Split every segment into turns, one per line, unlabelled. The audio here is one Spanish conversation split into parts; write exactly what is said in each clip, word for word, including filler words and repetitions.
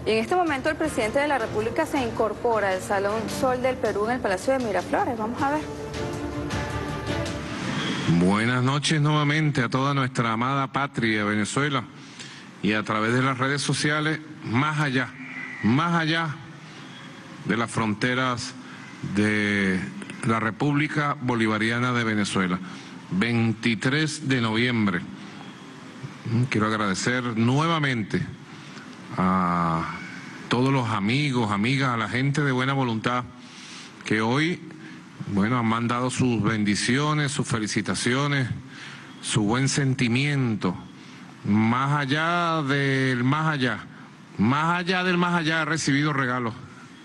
Y en este momento el presidente de la República se incorpora al Salón Sol del Perú en el Palacio de Miraflores. Vamos a ver.
Buenas noches nuevamente a toda nuestra amada patria, Venezuela, y a través de las redes sociales, más allá, más allá de las fronteras de la República Bolivariana de Venezuela. veintitrés de noviembre. Quiero agradecer nuevamente a todos los amigos, amigas, a la gente de buena voluntad que hoy, bueno, han mandado sus bendiciones, sus felicitaciones, su buen sentimiento, más allá del más allá, más allá del más allá he recibido regalos,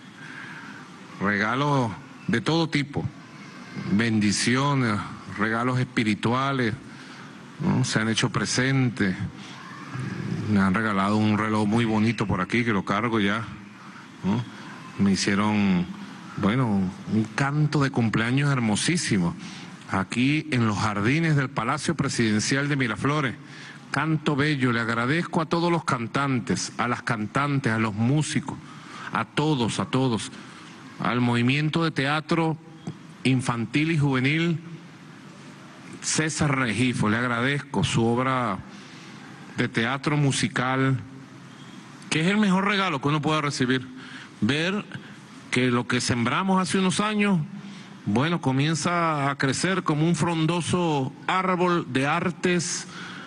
regalos de todo tipo, bendiciones, regalos espirituales, ¿no? Se han hecho presentes. Me han regalado un reloj muy bonito por aquí, que lo cargo ya, ¿no? Me hicieron, bueno, un canto de cumpleaños hermosísimo, aquí en los jardines del Palacio Presidencial de Miraflores. Canto bello, le agradezco a todos los cantantes, a las cantantes, a los músicos, a todos, a todos, al movimiento de teatro infantil y juvenil César Regifo, le agradezco su obra de teatro musical, que es el mejor regalo que uno pueda recibir. Ver que lo que sembramos hace unos años, bueno, comienza a crecer como un frondoso árbol de artes,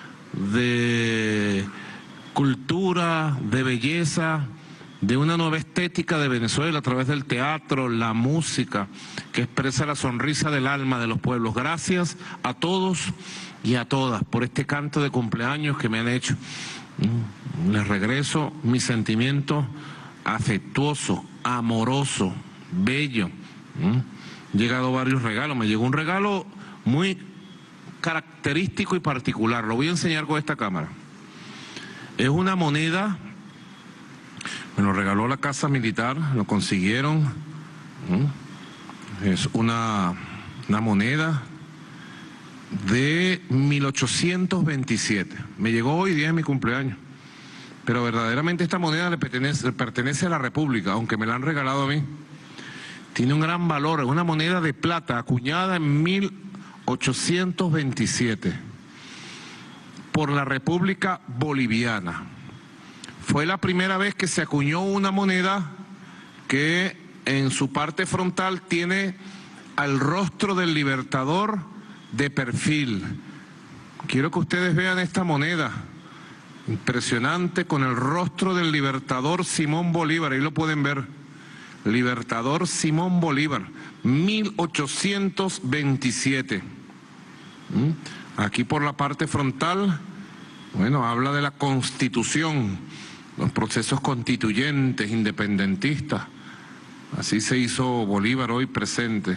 de cultura, de belleza, de una nueva estética de Venezuela a través del teatro, la música, que expresa la sonrisa del alma de los pueblos. Gracias a todos y a todas por este canto de cumpleaños que me han hecho. Les regreso mi sentimiento afectuoso, amoroso, bello. Han llegado varios regalos, me llegó un regalo muy característico y particular, lo voy a enseñar con esta cámara. Es una moneda, me lo regaló la Casa Militar, lo consiguieron, es una, una moneda de mil ochocientos veintisiete, me llegó hoy día de mi cumpleaños, pero verdaderamente esta moneda le pertenece, le pertenece a la República, aunque me la han regalado a mí. Tiene un gran valor, es una moneda de plata acuñada en mil ochocientos veintisiete por la República Boliviana. Fue la primera vez que se acuñó una moneda que en su parte frontal tiene al rostro del Libertador de perfil. Quiero que ustedes vean esta moneda, impresionante, con el rostro del Libertador Simón Bolívar, ahí lo pueden ver, Libertador Simón Bolívar, mil ochocientos veintisiete. Aquí por la parte frontal, bueno, habla de la Constitución, los procesos constituyentes, independentistas. Así se hizo Bolívar hoy presente,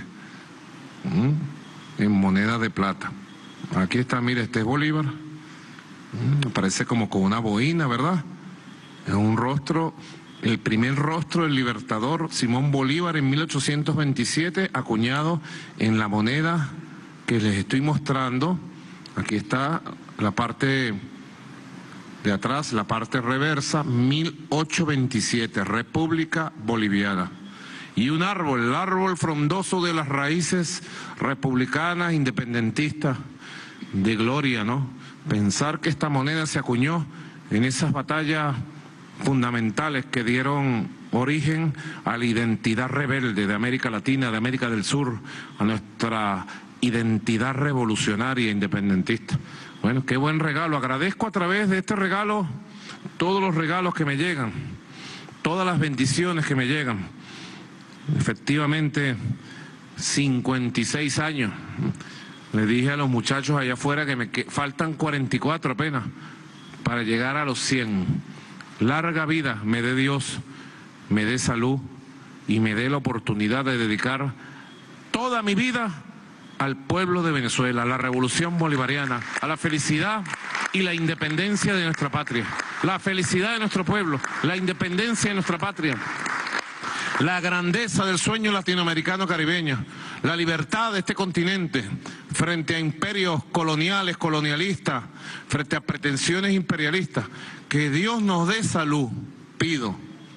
en moneda de plata. Aquí está, mire, este es Bolívar. Parece como con una boina, ¿verdad? Es un rostro, el primer rostro del Libertador Simón Bolívar en mil ochocientos veintisiete, acuñado en la moneda que les estoy mostrando. Aquí está la parte de atrás, la parte reversa, mil ochocientos veintisiete, República Boliviana. Y un árbol, el árbol frondoso de las raíces republicanas, independentistas, de gloria, ¿no? Pensar que esta moneda se acuñó en esas batallas fundamentales que dieron origen a la identidad rebelde de América Latina, de América del Sur, a nuestra identidad revolucionaria e independentista. Bueno, qué buen regalo. Agradezco a través de este regalo todos los regalos que me llegan, todas las bendiciones que me llegan. Efectivamente, cincuenta y seis años. Le dije a los muchachos allá afuera que me que faltan cuarenta y cuatro apenas para llegar a los cien. Larga vida me dé Dios, me dé salud y me dé la oportunidad de dedicar toda mi vida al pueblo de Venezuela, a la revolución bolivariana, a la felicidad y la independencia de nuestra patria, la felicidad de nuestro pueblo, la independencia de nuestra patria, la grandeza del sueño latinoamericano caribeño, la libertad de este continente frente a imperios coloniales, colonialistas, frente a pretensiones imperialistas. Que Dios nos dé salud, pido,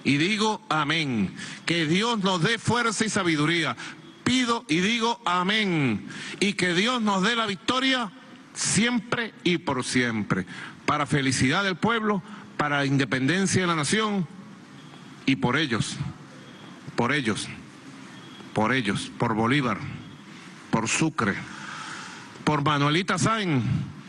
y digo amén. Que Dios nos dé fuerza y sabiduría. Pido y digo amén. Y que Dios nos dé la victoria siempre y por siempre. Para felicidad del pueblo, para independencia de la nación y por ellos, por ellos, por ellos, por Bolívar, por Sucre, por Manuelita Sáenz.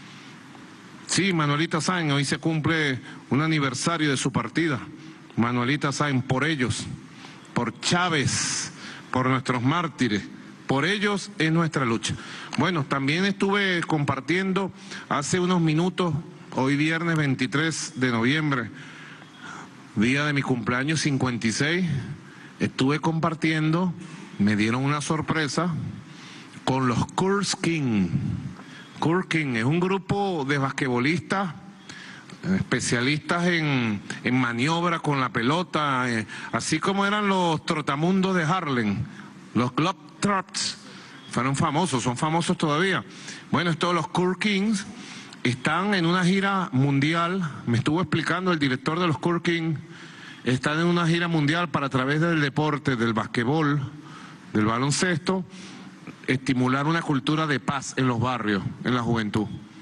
Sí, Manuelita Sáenz, hoy se cumple un aniversario de su partida. Manuelita Sáenz, por ellos, por Chávez, por nuestros mártires, por ellos es nuestra lucha. Bueno, también estuve compartiendo hace unos minutos, hoy viernes veintitrés de noviembre, día de mi cumpleaños cincuenta y seis, estuve compartiendo, me dieron una sorpresa con los Kurz King. Kurz King es un grupo de basquetbolistas especialistas en, en maniobra con la pelota, eh, así como eran los trotamundos de Harlem, los Globetrotters, fueron famosos, son famosos todavía. Bueno, estos los Kurz Kings están en una gira mundial, me estuvo explicando el director de los Kurz Kings, están en una gira mundial para a través del deporte, del basquetbol, del baloncesto, estimular una cultura de paz en los barrios, en la juventud.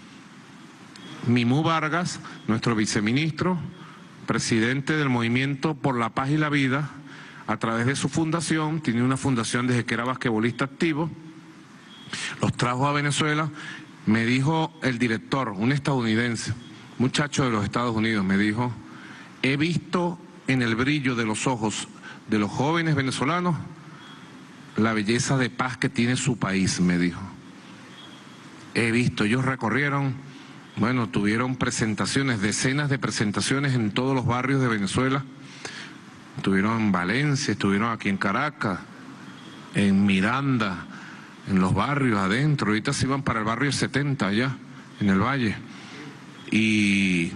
Mimú Vargas, nuestro viceministro, presidente del Movimiento por la Paz y la Vida, a través de su fundación, tiene una fundación desde que era basquetbolista activo, los trajo a Venezuela. Me dijo el director, un estadounidense, muchacho de los Estados Unidos, me dijo, he visto en el brillo de los ojos de los jóvenes venezolanos la belleza de paz que tiene su país, me dijo. He visto, ellos recorrieron, bueno, tuvieron presentaciones, decenas de presentaciones en todos los barrios de Venezuela. Estuvieron en Valencia, estuvieron aquí en Caracas, en Miranda, en los barrios adentro. Ahorita se iban para el barrio setenta allá, en el Valle. Y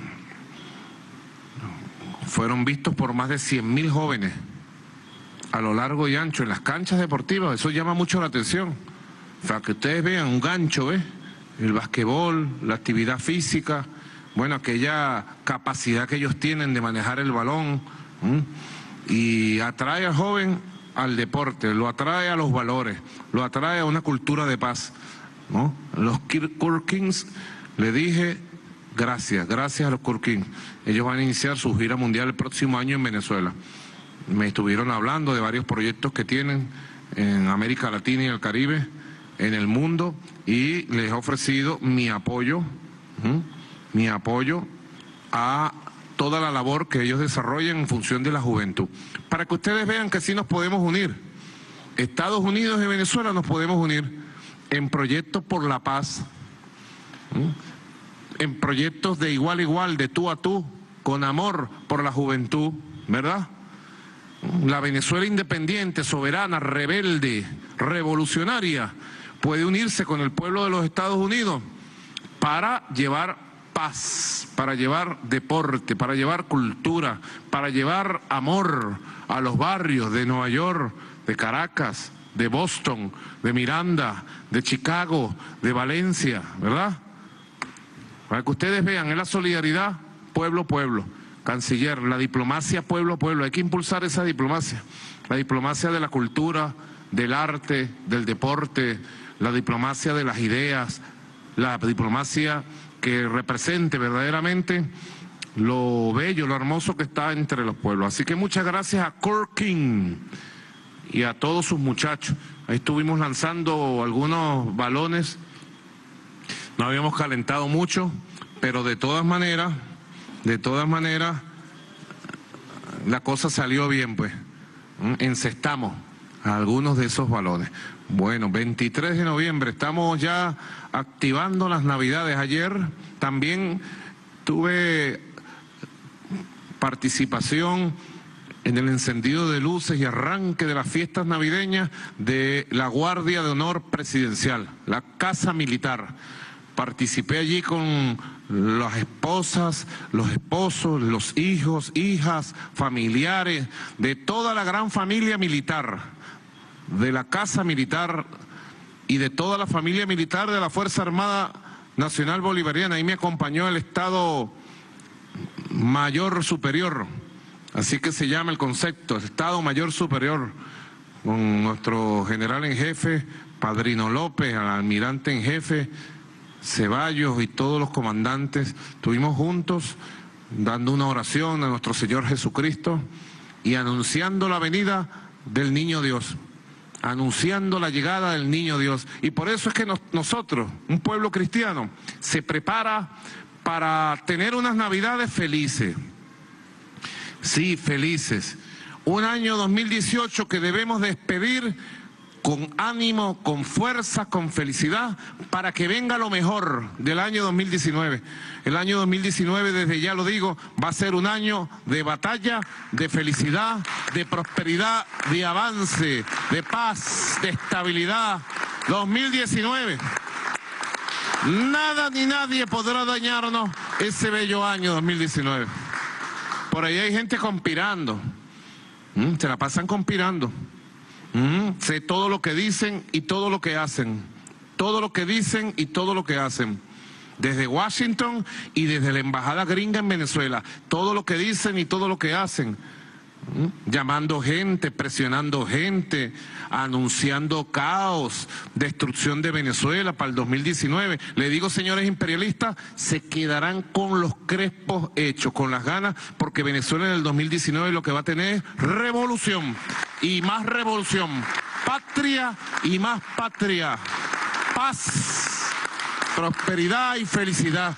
fueron vistos por más de cien mil jóvenes a lo largo y ancho en las canchas deportivas. Eso llama mucho la atención. Para que ustedes vean un gancho, ¿ves? El basquetbol, la actividad física, bueno, aquella capacidad que ellos tienen de manejar el balón, ¿m? Y atrae al joven al deporte, lo atrae a los valores, lo atrae a una cultura de paz, ¿no? Los Kurz Kings, le dije, gracias, gracias a los Kurz Kings. Ellos van a iniciar su gira mundial el próximo año en Venezuela. Me estuvieron hablando de varios proyectos que tienen en América Latina y el Caribe, en el mundo, y les he ofrecido mi apoyo, ¿m? mi apoyo a toda la labor que ellos desarrollan en función de la juventud. Para que ustedes vean que sí nos podemos unir. Estados Unidos y Venezuela nos podemos unir en proyectos por la paz, ¿m? en proyectos de igual a igual, de tú a tú, con amor por la juventud, ¿verdad? La Venezuela independiente, soberana, rebelde, revolucionaria, puede unirse con el pueblo de los Estados Unidos para llevar paz, para llevar deporte, para llevar cultura, para llevar amor a los barrios de Nueva York, de Caracas, de Boston, de Miranda, de Chicago, de Valencia, ¿verdad? Para que ustedes vean, es la solidaridad pueblo-pueblo. Canciller, la diplomacia pueblo-pueblo, hay que impulsar esa diplomacia, la diplomacia de la cultura, del arte, del deporte, la diplomacia de las ideas, la diplomacia que represente verdaderamente lo bello, lo hermoso que está entre los pueblos. Así que muchas gracias a Kurz King y a todos sus muchachos. Ahí estuvimos lanzando algunos balones, no habíamos calentado mucho, pero de todas maneras, de todas maneras, la cosa salió bien, pues. Encestamos a algunos de esos balones. Bueno, veintitrés de noviembre, estamos ya activando las Navidades. Ayer también tuve participación en el encendido de luces y arranque de las fiestas navideñas de la Guardia de Honor Presidencial, la Casa Militar. Participé allí con las esposas, los esposos, los hijos, hijas, familiares, de toda la gran familia militar, de la Casa Militar y de toda la familia militar de la Fuerza Armada Nacional Bolivariana. Ahí me acompañó el Estado Mayor Superior, Así que se llama el concepto, Estado Mayor Superior, con nuestro general en jefe, Padrino López, al almirante en jefe, Ceballos y todos los comandantes. Estuvimos juntos dando una oración a nuestro Señor Jesucristo y anunciando la venida del Niño Dios, anunciando la llegada del Niño Dios. Y por eso es que nos, nosotros, un pueblo cristiano, se prepara para tener unas Navidades felices. Sí, felices. Un año dos mil dieciocho que debemos despedir con ánimo, con fuerza, con felicidad, para que venga lo mejor del año dos mil diecinueve. El año dos mil diecinueve, desde ya lo digo, va a ser un año de batalla, de felicidad, de prosperidad, de avance, de paz, de estabilidad. dos mil diecinueve. Nada ni nadie podrá dañarnos ese bello año dos mil diecinueve. Por ahí hay gente conspirando, ¿Mm? se la pasan conspirando. Mm, sé todo lo que dicen y todo lo que hacen, todo lo que dicen y todo lo que hacen, desde Washington y desde la embajada gringa en Venezuela, todo lo que dicen y todo lo que hacen, mm, llamando gente, presionando gente, anunciando caos, destrucción de Venezuela para el dos mil diecinueve. Le digo, señores imperialistas, se quedarán con los crespos hechos, con las ganas, porque Venezuela en el dos mil diecinueve lo que va a tener es revolución. Y más revolución, patria y más patria, paz, prosperidad y felicidad.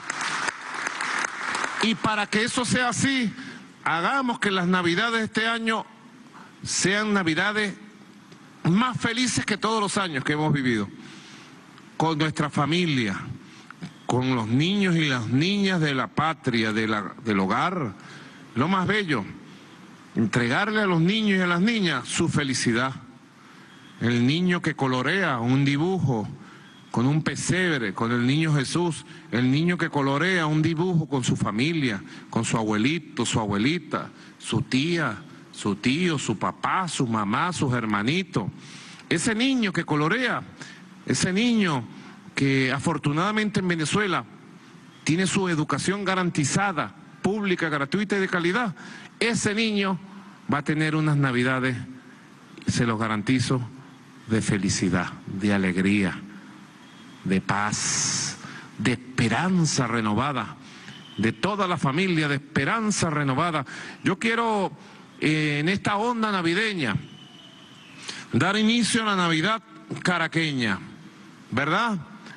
Y para que eso sea así, hagamos que las Navidades de este año sean Navidades más felices que todos los años que hemos vivido, con nuestra familia, con los niños y las niñas de la patria, de la, del hogar, lo más bello. Entregarle a los niños y a las niñas su felicidad. El niño que colorea un dibujo con un pesebre, con el niño Jesús. El niño que colorea un dibujo con su familia, con su abuelito, su abuelita, su tía, su tío, su papá, su mamá, sus hermanitos. Ese niño que colorea, ese niño que afortunadamente en Venezuela tiene su educación garantizada, pública, gratuita y de calidad. Ese niño va a tener unas Navidades, se los garantizo, de felicidad, de alegría, de paz, de esperanza renovada, de toda la familia, de esperanza renovada. Yo quiero, eh, en esta onda navideña, dar inicio a la Navidad caraqueña, ¿verdad?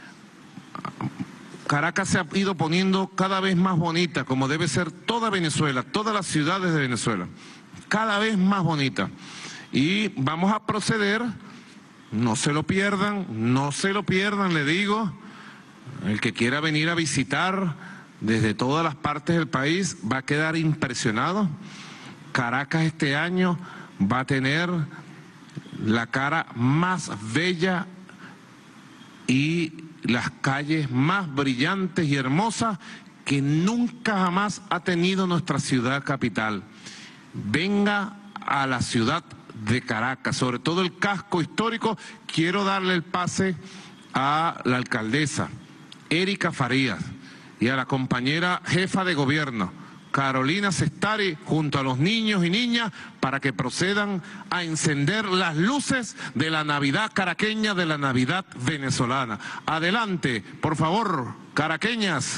Caracas se ha ido poniendo cada vez más bonita, como debe ser toda Venezuela, todas las ciudades de Venezuela, cada vez más bonita. Y vamos a proceder, no se lo pierdan, no se lo pierdan, le digo, el que quiera venir a visitar desde todas las partes del país va a quedar impresionado. Caracas este año va a tener la cara más bella y las calles más brillantes y hermosas que nunca jamás ha tenido nuestra ciudad capital. Venga a la ciudad de Caracas, sobre todo el casco histórico. Quiero darle el pase a la alcaldesa Erika Farías y a la compañera jefa de gobierno Carolina Cestari, junto a los niños y niñas, para que procedan a encender las luces de la Navidad caraqueña, de la Navidad venezolana. Adelante, por favor, caraqueñas.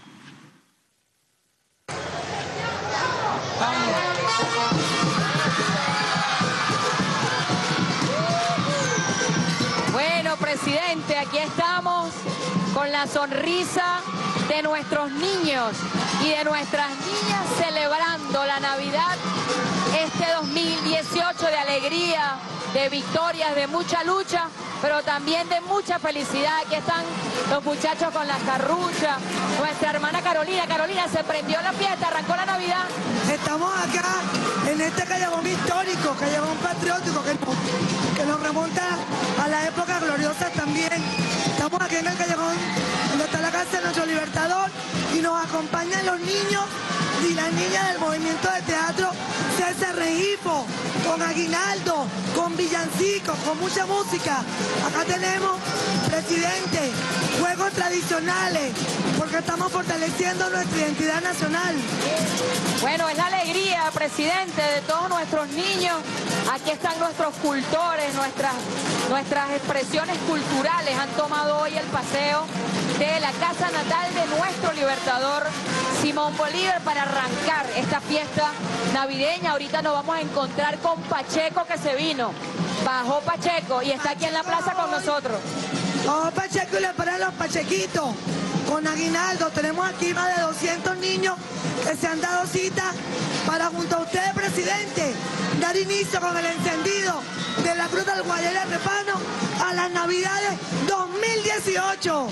Bueno, presidente, aquí estamos con la sonrisa de nuestros niños y de nuestras niñas celebrando la Navidad este dos mil dieciocho de alegría, de victorias, de mucha lucha, pero también de mucha felicidad. Aquí están los muchachos con las carruchas, nuestra hermana Carolina. Carolina, se prendió la fiesta, arrancó la Navidad.
Estamos acá en este callejón histórico, callejón patriótico que nos, que nos remonta a la época gloriosa también. Estamos aquí en el callejón donde está la casa de nuestro libertador y nos acompañan los niños y las niñas del movimiento de teatro César Rengifo, con aguinaldo, con villancicos, con mucha música. Acá tenemos, presidente, juegos tradicionales, porque estamos fortaleciendo nuestra identidad nacional.
Bueno, es la alegría, presidente, de todos nuestros niños. Aquí están nuestros cultores, nuestras, nuestras expresiones culturales han tomado hoy el paseo de la casa natal de nuestro libertador Simón Bolívar para arrancar esta fiesta navideña. Ahorita nos vamos a encontrar con Pacheco, que se vino. Bajó Pacheco y está aquí en la plaza con nosotros.
Bajó Pacheco y le paran los pachequitos con aguinaldo. Tenemos aquí más de doscientos niños que se han dado cita para, junto a usted, presidente, dar inicio con el encendido de la Cruz del Guayare Repano a las Navidades dos mil dieciocho.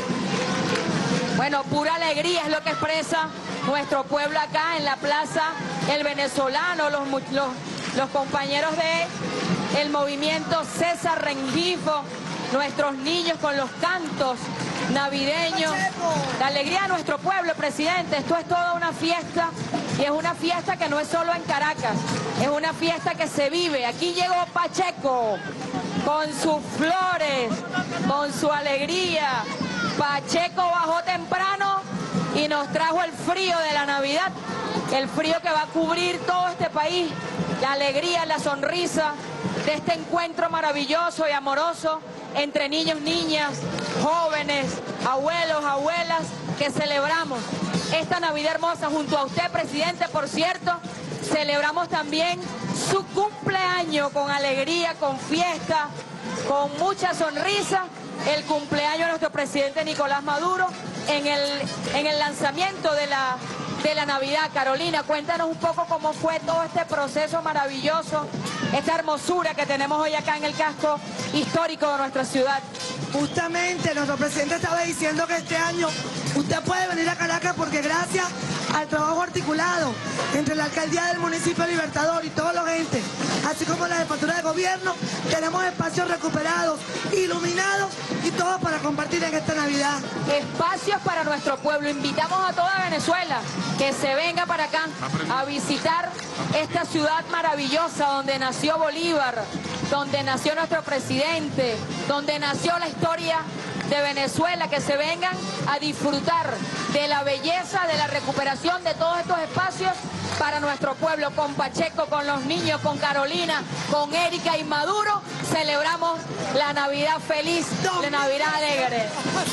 Bueno, pura alegría es lo que expresa nuestro pueblo acá en la plaza, el venezolano, los, los, los compañeros de el movimiento César Rengifo, nuestros niños con los cantos navideños, la alegría de nuestro pueblo, presidente. Esto es toda una fiesta, y es una fiesta que no es solo en Caracas, es una fiesta que se vive. Aquí llegó Pacheco con sus flores, con su alegría. Pacheco bajó temprano y nos trajo el frío de la Navidad, el frío que va a cubrir todo este país, la alegría, la sonrisa de este encuentro maravilloso y amoroso entre niños, niñas, jóvenes, abuelos, abuelas, que celebramos esta Navidad hermosa junto a usted, presidente. Por cierto, celebramos también su cumpleaños con alegría, con fiesta, con mucha sonrisa, el cumpleaños de nuestro presidente Nicolás Maduro en el, en el lanzamiento de la, de la Navidad. Carolina, cuéntanos un poco cómo fue todo este proceso maravilloso, esta hermosura que tenemos hoy acá en el casco histórico de nuestra ciudad.
Justamente nuestro presidente estaba diciendo que este año usted puede venir a Caracas porque gracias al trabajo articulado entre la alcaldía del municipio de Libertador y toda la gente, así como la jefatura de gobierno, tenemos espacios recuperados, iluminados y todos para compartir en esta Navidad.
Espacios para nuestro pueblo. Invitamos a toda Venezuela que se venga para acá a visitar esta ciudad maravillosa donde nació Bolívar, donde nació nuestro presidente, donde nació la historia de Venezuela, que se vengan a disfrutar de la belleza, de la recuperación de todos estos espacios para nuestro pueblo. Con Pacheco, con los niños, con Carolina, con Erika y Maduro, celebramos la Navidad feliz, la Navidad alegre.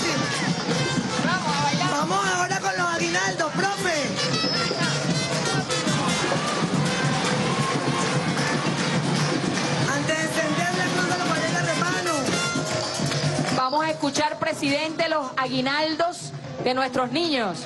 Vamos a bailar. Vamos ahora con los aguinaldos, profe. Antes de encender la Cruz de los Guayare Repano,
vamos a escuchar, presidente, los aguinaldos de nuestros niños.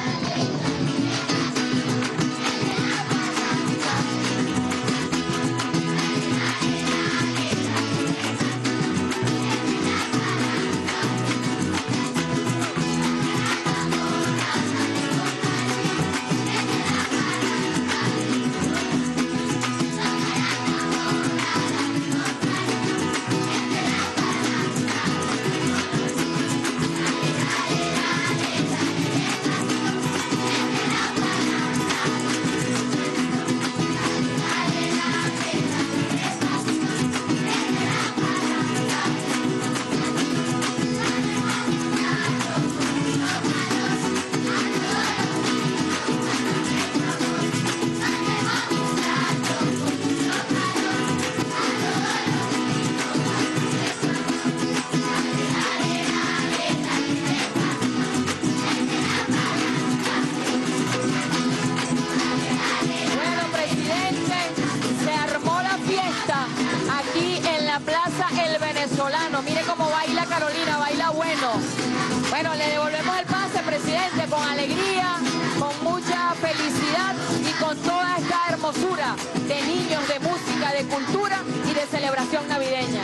Mire cómo baila Carolina, baila bueno. Bueno, le devolvemos el pase, presidente, con alegría, con mucha felicidad y con toda esta hermosura de niños, de música, de cultura y de celebración navideña.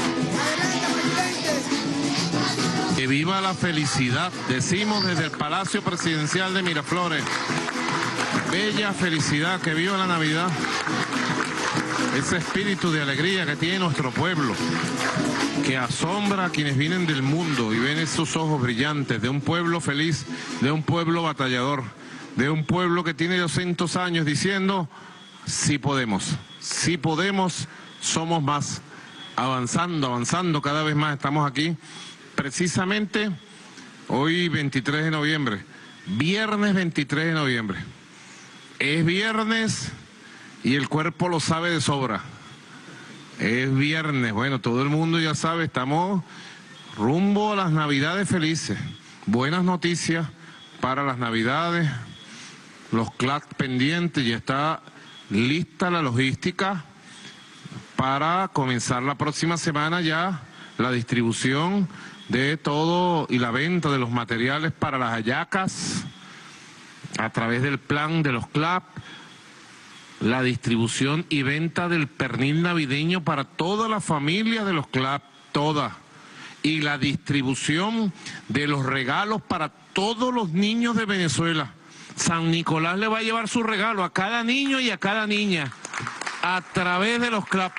Que viva la felicidad, decimos desde el Palacio Presidencial de Miraflores. Bella felicidad, que viva la Navidad. Ese espíritu de alegría que tiene nuestro pueblo, que asombra a quienes vienen del mundo y ven esos ojos brillantes de un pueblo feliz, de un pueblo batallador, de un pueblo que tiene doscientos años diciendo, sí podemos, sí podemos, somos más, avanzando, avanzando cada vez más. Estamos aquí precisamente hoy veintitrés de noviembre, viernes veintitrés de noviembre. Es viernes y el cuerpo lo sabe de sobra. Es viernes, bueno, todo el mundo ya sabe, estamos rumbo a las Navidades felices. Buenas noticias para las Navidades, los C L A C pendientes, ya está lista la logística para comenzar la próxima semana ya la distribución de todo y la venta de los materiales para las hallacas a través del plan de los C L A C, la distribución y venta del pernil navideño para toda la familia de los C L A C, toda, y la distribución de los regalos para todos los niños de Venezuela. San Nicolás le va a llevar su regalo a cada niño y a cada niña a través de los C L A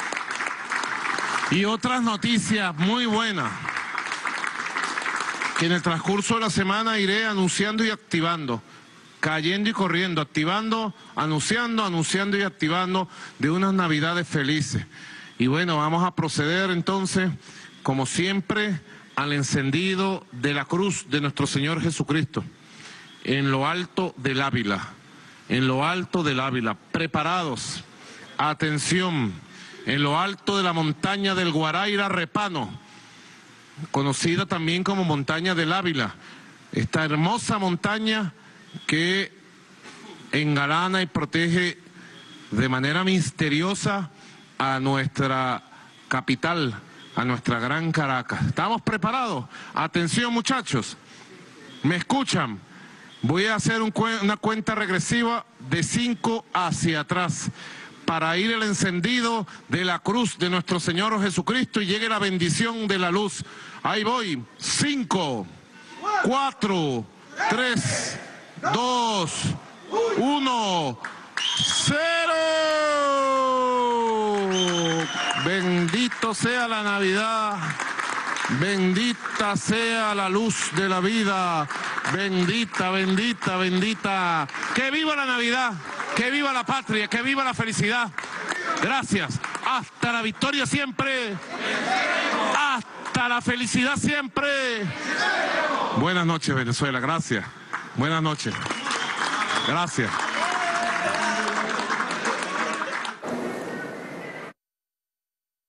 C. Y otras noticias muy buenas que en el transcurso de la semana iré anunciando y activando, cayendo y corriendo, activando, anunciando, anunciando y activando de unas Navidades felices. Y bueno, vamos a proceder entonces, como siempre, al encendido de la cruz de nuestro Señor Jesucristo, en lo alto del Ávila, en lo alto del Ávila, preparados, atención, en lo alto de la montaña del Guaraira Repano, conocida también como montaña del Ávila, esta hermosa montaña que engalana y protege de manera misteriosa a nuestra capital, a nuestra gran Caracas. ¿Estamos preparados? Atención, muchachos, ¿me escuchan? Voy a hacer un cu- una cuenta regresiva de cinco hacia atrás para ir el encendido de la cruz de nuestro Señor Jesucristo y llegue la bendición de la luz. Ahí voy. Cinco, cuatro, tres, dos, uno, cero. Bendito sea la Navidad, bendita sea la luz de la vida, bendita, bendita, bendita. ¡Que viva la Navidad! ¡Que viva la patria! ¡Que viva la felicidad! Gracias. Hasta la victoria siempre. Hasta la felicidad siempre. Buenas noches, Venezuela. Gracias. Buenas noches. Gracias.